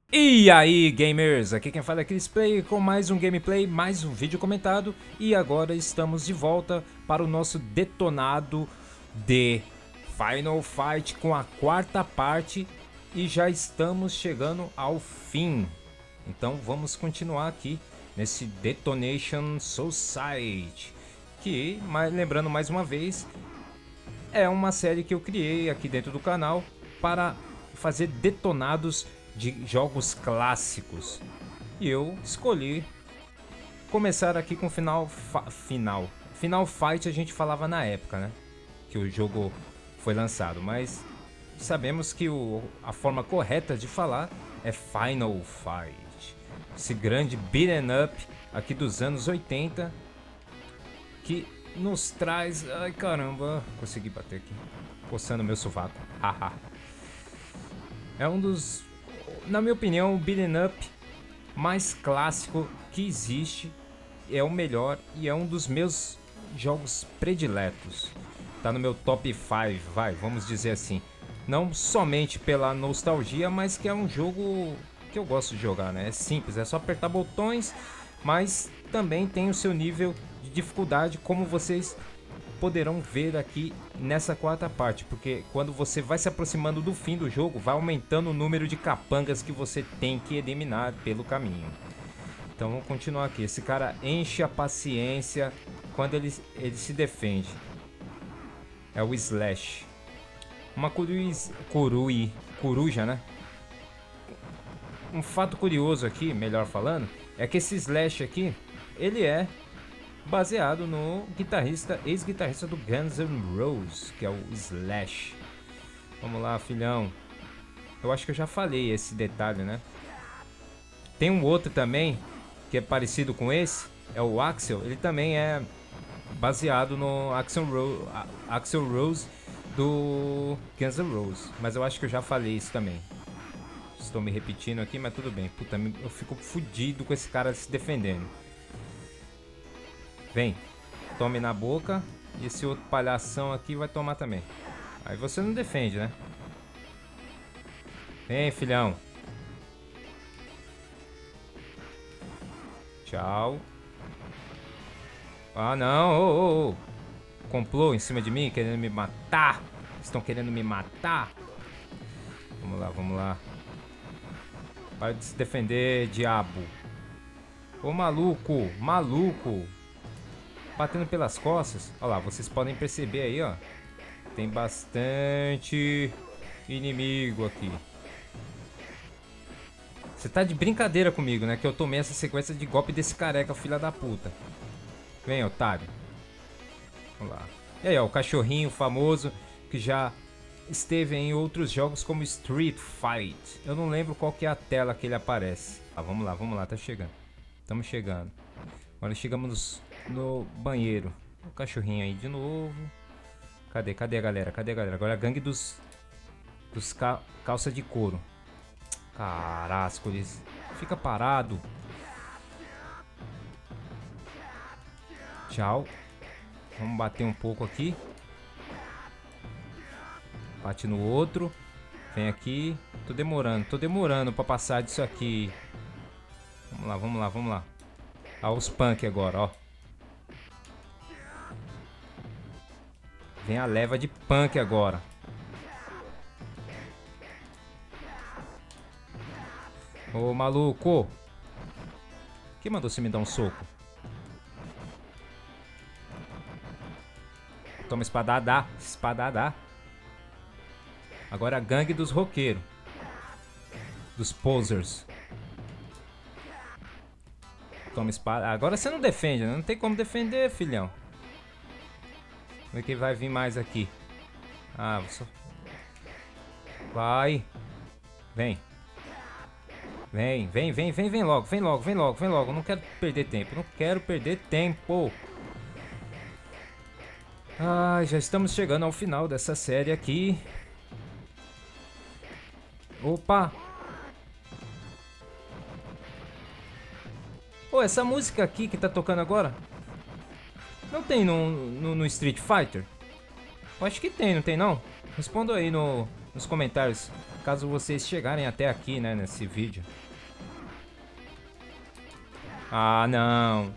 E aí, gamers, aqui quem fala é Chris Play com mais um gameplay, mais um vídeo comentado. E agora estamos de volta para o nosso detonado de Final Fight com a quarta parte. E já estamos chegando ao fim. Então vamos continuar aqui nesse Detonation Society. Que, lembrando mais uma vez, é uma série que eu criei aqui dentro do canal para fazer detonados de jogos clássicos. E eu escolhi começar aqui com Final Fight. A gente falava na época, né, que o jogo foi lançado, mas sabemos que a forma correta de falar é Final Fight. Esse grande beat'em up aqui dos anos 80 que nos traz... Ai caramba, consegui bater aqui, coçando meu sovaco. Haha. É um dos, na minha opinião, o beat'em up mais clássico que existe. É o melhor e é um dos meus jogos prediletos. Tá no meu top 5, vamos dizer assim. Não somente pela nostalgia, mas que é um jogo que eu gosto de jogar, né? É simples, é só apertar botões, mas também tem o seu nível de dificuldade, como vocês poderão ver aqui nessa quarta parte, porque quando você vai se aproximando do fim do jogo, vai aumentando o número de capangas que você tem que eliminar pelo caminho. Então vamos continuar aqui. Esse cara enche a paciência quando ele se defende. É o Slash. Uma coruja, né? Um fato curioso aqui, melhor falando, é que esse Slash aqui, ele é baseado no ex-guitarrista do Guns N' Roses, que é o Slash. Vamos lá, filhão. Eu acho que eu já falei esse detalhe, né? Tem um outro também que é parecido com esse, é o Axl. Ele também é baseado no Axl Rose do Guns N' Roses, mas eu acho que eu já falei isso também. Estou me repetindo aqui, mas tudo bem. Puta, eu fico fudido com esse cara se defendendo. Vem, tome na boca. E esse outro palhação aqui vai tomar também. Aí você não defende, né? Vem, filhão. Tchau. Ah, não. Complô em cima de mim, querendo me matar. Estão querendo me matar. Vamos lá. Para de se defender, diabo. Ô, maluco. Batendo pelas costas. Olha lá, vocês podem perceber aí, ó. Tem bastante inimigo aqui. Você tá de brincadeira comigo, né? Que eu tomei essa sequência de golpe desse careca, filha da puta. Vem, otário. Vamos lá. E aí, ó, o cachorrinho famoso que já esteve em outros jogos como Street Fight. Eu não lembro qual que é a tela que ele aparece. Ah, vamos lá, tá chegando. Estamos chegando. Agora chegamos no banheiro. O cachorrinho aí de novo. Cadê a galera? Agora a gangue dos calça de couro. Carascoles. Fica parado. Tchau. Vamos bater um pouco aqui. Bate no outro. Vem aqui. Tô demorando pra passar disso aqui. Vamos lá. Olha os punk agora, ó. Vem a leva de punk agora. Ô, maluco. Quem mandou você me dar um soco? Toma espadada. Agora a gangue dos roqueiros. Dos posers. Toma espada. Agora você não defende, né? Não tem como defender, filhão. Como é que vai vir mais aqui? Ah, você... Vai. Vem logo. Eu não quero perder tempo. Ah, já estamos chegando ao final dessa série aqui. Opa! Pô, essa música aqui que tá tocando agora não tem no Street Fighter? Eu acho que tem, não tem não? Responda aí nos comentários, caso vocês chegarem até aqui, né, nesse vídeo. Ah, não.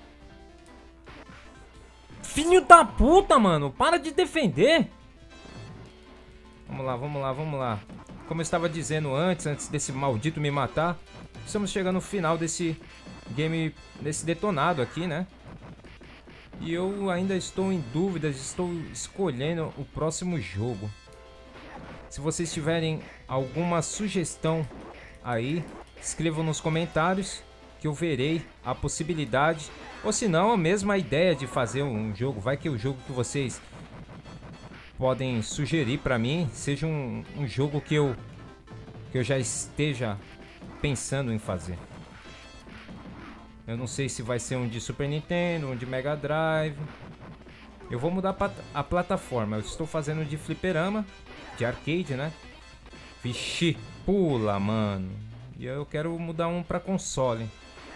Filho da puta, mano. Para de defender. Vamos lá, vamos lá, vamos lá. Como eu estava dizendo antes desse maldito me matar, estamos chegando no final desse game, desse detonado aqui, né? E eu ainda estou em dúvidas, estou escolhendo o próximo jogo. Se vocês tiverem alguma sugestão aí, escrevam nos comentários que eu verei a possibilidade. Ou se não, a mesma ideia de fazer um jogo. Vai que o jogo que vocês podem sugerir pra mim seja um jogo que eu já esteja pensando em fazer. Eu não sei se vai ser um de Super Nintendo, um de Mega Drive. Eu vou mudar a plataforma. Eu estou fazendo de fliperama, de arcade, né? Vixe, pula, mano. E eu quero mudar um pra console.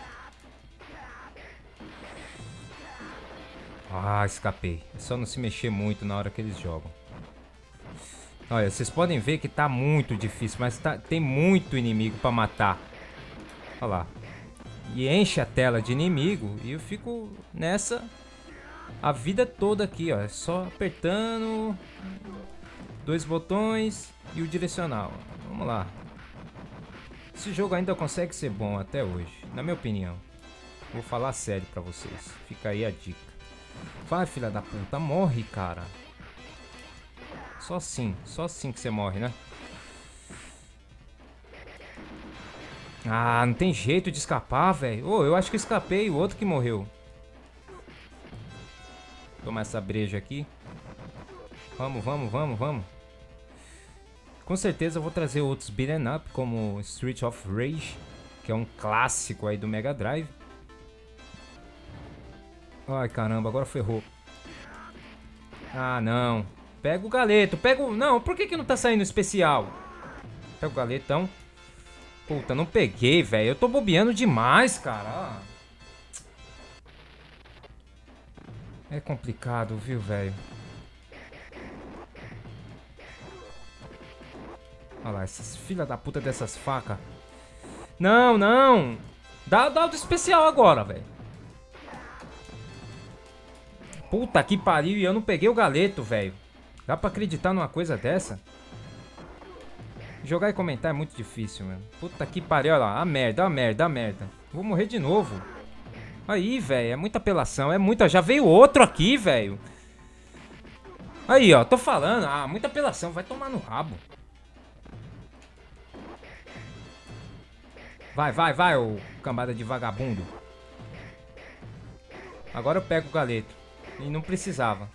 Ah, escapei. É só não se mexer muito na hora que eles jogam. Olha, vocês podem ver que tá muito difícil, mas tem muito inimigo pra matar. Olha lá. E enche a tela de inimigo e eu fico nessa a vida toda aqui, ó. É só apertando 2 botões e o direcional. Vamos lá. Esse jogo ainda consegue ser bom até hoje, na minha opinião. Vou falar sério pra vocês. Fica aí a dica. Vai, filha da puta, morre, cara. Só assim que você morre, né? Ah, não tem jeito de escapar, velho. Oh, eu acho que eu escapei, o outro que morreu. Tomar essa breja aqui. Vamos, vamos, vamos, vamos. Com certeza eu vou trazer outros beat'em up, como Street of Rage, que é um clássico aí do Mega Drive. Ai, caramba, agora ferrou. Ah, não. Pega o galeto, pega o... Não, por que não tá saindo especial? Pega o galetão. Puta, não peguei, velho. Eu tô bobeando demais, cara. É complicado, viu, velho? Olha lá, essas filha da puta dessas facas. Não, não. Dá o do especial agora, velho. Puta que pariu, e eu não peguei o galeto, velho. Dá pra acreditar numa coisa dessa? Jogar e comentar é muito difícil, mano. Puta que pariu, olha lá. A merda, a merda, a merda. Vou morrer de novo. Aí, velho, é muita apelação, é muita... Já veio outro aqui, velho. Aí, ó, tô falando. Ah, muita apelação, vai tomar no rabo. Vai, vai, vai, ô cambada de vagabundo. Agora eu pego o galeto. E não precisava.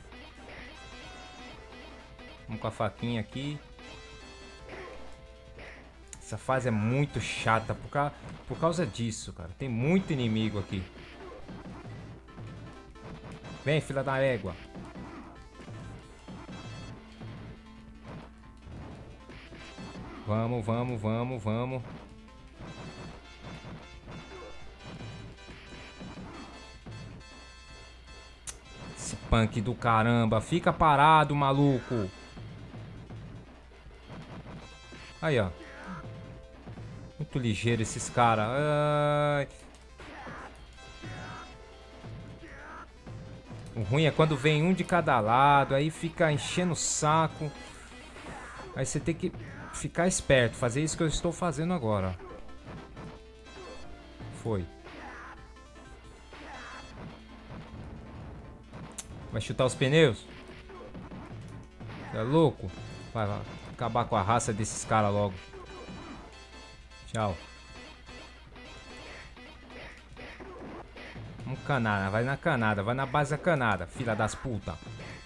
Vamos com a faquinha aqui. Essa fase é muito chata por causa disso, cara. Tem muito inimigo aqui. Vem, filha da égua. Vamos, vamos, vamos, vamos. Esse punk do caramba. Fica parado, maluco. Aí, ó. Muito ligeiro esses caras. O ruim é quando vem um de cada lado. Aí fica enchendo o saco. Aí você tem que ficar esperto. Fazer isso que eu estou fazendo agora. Foi. Vai chutar os pneus? Você é louco? Vai acabar com a raça desses caras logo. Tchau. Vamos canada, vai na canada, vai na base da canada, filha das puta.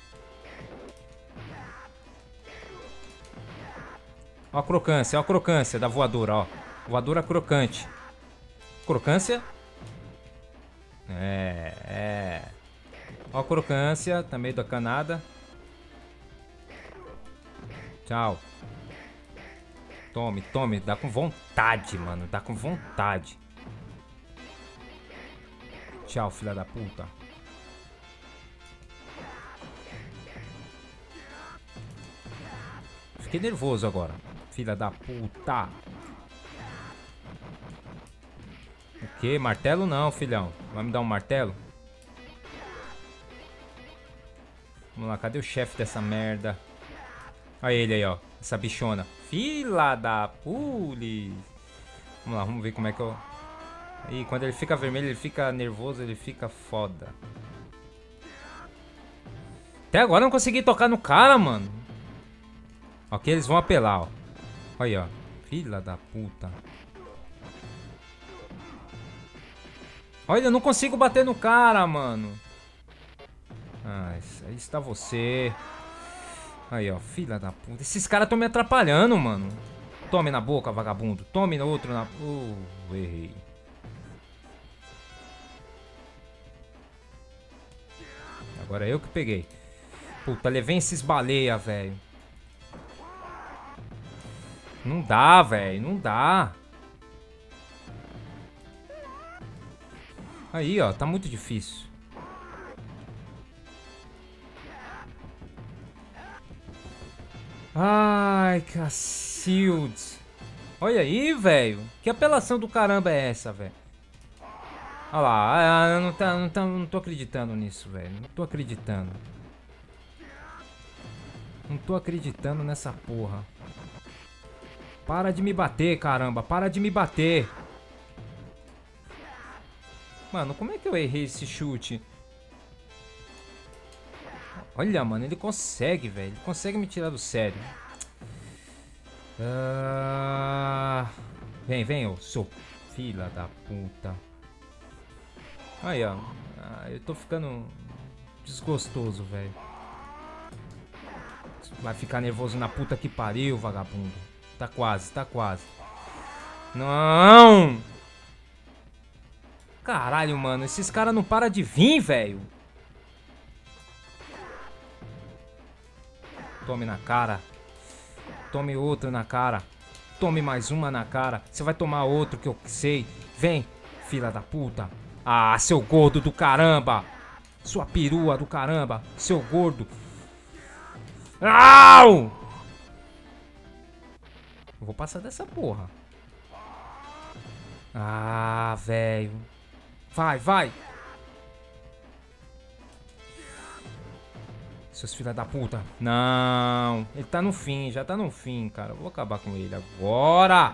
Ó a crocância da voadora, ó. Voadora crocante. Crocância? É. Ó a crocância, também da canada. Tchau. Tome, tome. Dá com vontade, mano. Dá com vontade. Tchau, filha da puta. Fiquei nervoso agora. filha da puta. O que? Martelo não, filhão. Vai me dar um martelo? Vamos lá, cadê o chefe dessa merda? Olha ele aí, ó. Essa bichona. Fila da pule. Vamos lá, vamos ver como é que eu... Aí, quando ele fica vermelho, ele fica nervoso, ele fica foda. Até agora eu não consegui tocar no cara, mano. Ok, eles vão apelar, ó. Olha aí, ó. Fila da puta. Olha, eu não consigo bater no cara, mano. Ah, aí está você. Aí, ó, filha da puta. Esses caras estão me atrapalhando, mano. Tome na boca, vagabundo. Tome no outro na... errei. Agora eu que peguei. Puta, levei esses baleia, velho. Não dá, velho. Não dá. Aí, ó. Tá muito difícil. Ai, cacildes. Olha aí, velho. Que apelação do caramba é essa, velho? Olha lá. Eu não tô acreditando nisso, velho. Não tô acreditando. Não tô acreditando nessa porra. Para de me bater, caramba. Para de me bater. Mano, como é que eu errei esse chute? Olha, mano, ele consegue, velho. Ele consegue me tirar do sério. Vem, vem, ô seu filha da puta. Aí, ó. Eu tô ficando desgostoso, velho. Vai ficar nervoso na puta que pariu, vagabundo. Tá quase, tá quase. Não! Caralho, mano. Esses caras não param de vir, velho. Tome na cara. Tome outra na cara. Tome mais uma na cara. Você vai tomar outro que eu sei. Vem, filha da puta. Ah, seu gordo do caramba. Sua perua do caramba. Seu gordo. Au! Eu vou passar dessa porra. Ah, velho. Vai, vai. Seus filha da puta. Não. Ele tá no fim, já tá no fim, cara. Eu vou acabar com ele agora.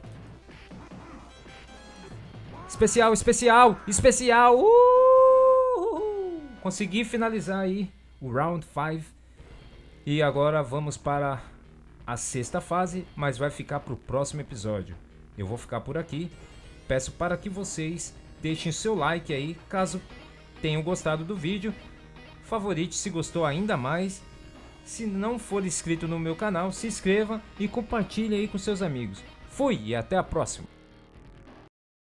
Especial, especial, especial. Consegui finalizar aí o Round 5. E agora vamos para a sexta fase, mas vai ficar pro próximo episódio. Eu vou ficar por aqui. Peço para que vocês deixem seu like aí, caso tenham gostado do vídeo. Favorite se gostou ainda mais. Se não for inscrito no meu canal, se inscreva e compartilhe aí com seus amigos. Fui e até a próxima.